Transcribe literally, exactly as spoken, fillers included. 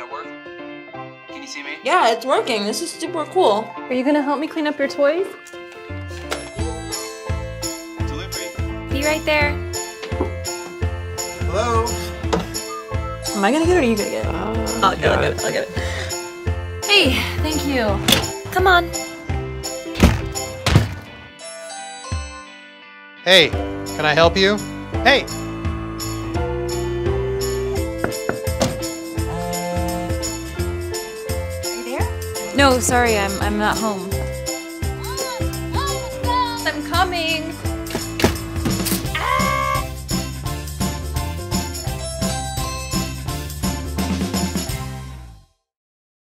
that work? Can you see me? Yeah, it's working. This is super cool. Are you gonna help me clean up your toys? Delivery. Be right there. Hello? Am I gonna get it or are you gonna get it? Uh, I'll get it, I'll get it, I'll get it. Hey, thank you. Come on. Hey, can I help you? Hey! No, sorry, I'm I'm not home.